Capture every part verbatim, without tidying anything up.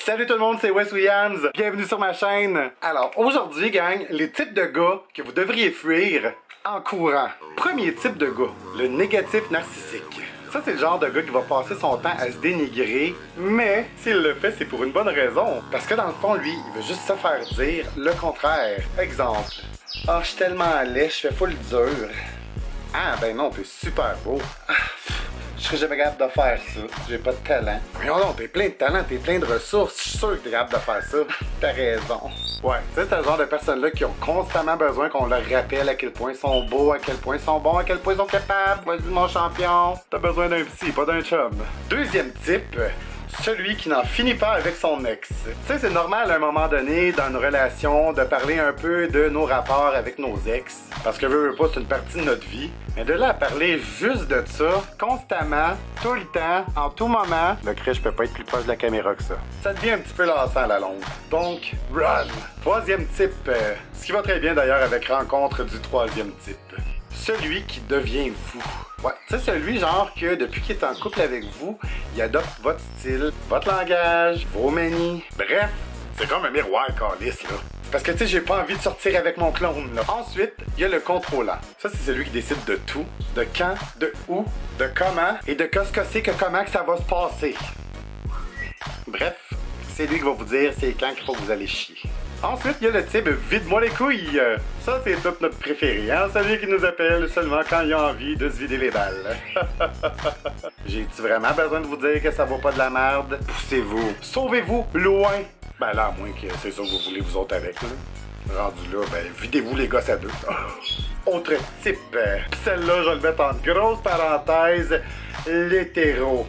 Salut tout le monde, c'est Wes Williams. Bienvenue sur ma chaîne. Alors, aujourd'hui, gang, les types de gars que vous devriez fuir en courant. Premier type de gars, le négatif narcissique. Ça, c'est le genre de gars qui va passer son temps à se dénigrer, mais s'il le fait, c'est pour une bonne raison. Parce que dans le fond, lui, il veut juste se faire dire le contraire. Exemple. Ah, oh, je suis tellement laid, je fais full dur. Ah, ben non, t'es super beau. Ah, je serais jamais capable de faire ça. J'ai pas de talent. Mais non, non, t'es plein de talent, t'es plein de ressources. Je suis sûr que t'es capable de faire ça. T'as raison. Ouais, tu sais, c'est le genre de personnes-là qui ont constamment besoin qu'on leur rappelle à quel point ils sont beaux, à quel point ils sont bons, à quel point ils sont capables. Vas-y, mon champion. T'as besoin d'un psy, pas d'un chum. Deuxième type. Celui qui n'en finit pas avec son ex. Tu sais, c'est normal à un moment donné, dans une relation, de parler un peu de nos rapports avec nos ex. Parce que, veux, veux pas, c'est une partie de notre vie. Mais de là à parler juste de ça, constamment, tout le temps, en tout moment, le Chris, je peux pas être plus proche de la caméra que ça. Ça devient un petit peu lassant à la longue. Donc, run! Troisième type, euh, ce qui va très bien d'ailleurs avec rencontre du troisième type. Celui qui devient vous. Ouais, c'est celui genre que depuis qu'il est en couple avec vous, il adopte votre style, votre langage, vos manies. Bref, c'est comme un miroir calice, là. Parce que tu sais, j'ai pas envie de sortir avec mon clone, là. Ensuite, il y a le contrôlant. Ça, c'est celui qui décide de tout, de quand, de où, de comment et de qu'est-ce que c'est que comment que ça va se passer. Bref, c'est lui qui va vous dire c'est quand qu'il faut que vous allez chier. Ensuite, il y a le type « vide-moi les couilles ». Ça, c'est tout notre préféré, hein? Celui qui nous appelle seulement quand il a envie de se vider les balles. J'ai-tu vraiment besoin de vous dire que ça vaut pas de la merde? Poussez-vous. Sauvez-vous loin. Ben là, à moins que c'est ça que vous voulez vous autres avec, là. Rendu là, ben videz-vous les gosses à deux. Autre type. Pis celle-là, je vais le mettre en grosse parenthèse. L'hétéro.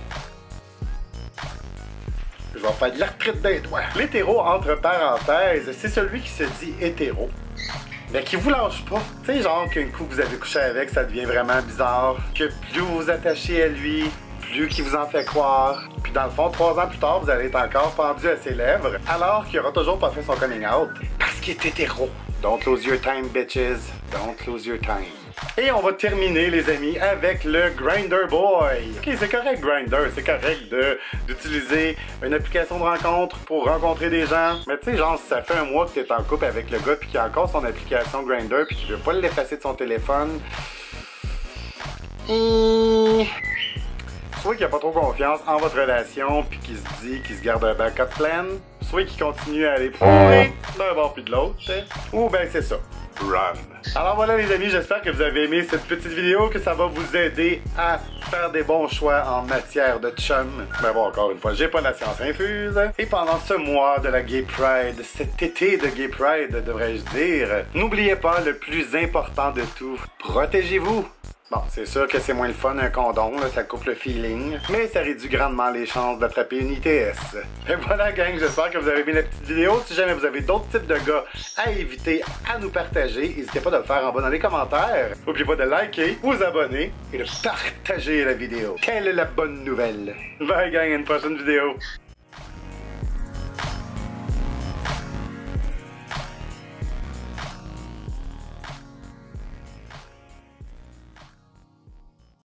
Je vais faire de la retraite des doigts. L'hétéro, entre parenthèses, c'est celui qui se dit hétéro, mais qui vous lâche pas. Tu sais, genre qu'un coup que vous avez couché avec, ça devient vraiment bizarre. Que plus vous vous attachez à lui, plus qu'il vous en fait croire. Puis dans le fond, trois ans plus tard, vous allez être encore pendu à ses lèvres, alors qu'il aura toujours pas fait son coming out. Parce qu'il est hétéro. Don't lose your time, bitches. Don't lose your time. Et on va terminer, les amis, avec le Grindr Boy. Ok, c'est correct, Grindr. C'est correct de d'utiliser une application de rencontre pour rencontrer des gens. Mais tu sais, genre, si ça fait un mois que t'es en couple avec le gars puis qu'il a encore son application Grindr puis qu'il veut pas l'effacer de son téléphone. Et... soit qu'il a pas trop confiance en votre relation puis qu'il se dit qu'il se garde un backup plan. Soit qu'il continue à aller fourrer d'un bord puis de l'autre. Ou ben c'est ça. Run. Alors voilà les amis, j'espère que vous avez aimé cette petite vidéo, que ça va vous aider à faire des bons choix en matière de chum. Mais bon, encore une fois, j'ai pas la science infuse. Et pendant ce mois de la Gay Pride, cet été de Gay Pride, devrais-je dire, n'oubliez pas le plus important de tout, protégez-vous. Bon, c'est sûr que c'est moins le fun un condom, là, ça coupe le feeling, mais ça réduit grandement les chances d'attraper une I T S. Et voilà gang, j'espère que vous avez aimé la petite vidéo. Si jamais vous avez d'autres types de gars à éviter, à nous partager, n'hésitez pas de le faire en bas dans les commentaires. N'oubliez pas de liker, vous abonner et de partager la vidéo. Quelle est la bonne nouvelle? Bye gang, à une prochaine vidéo.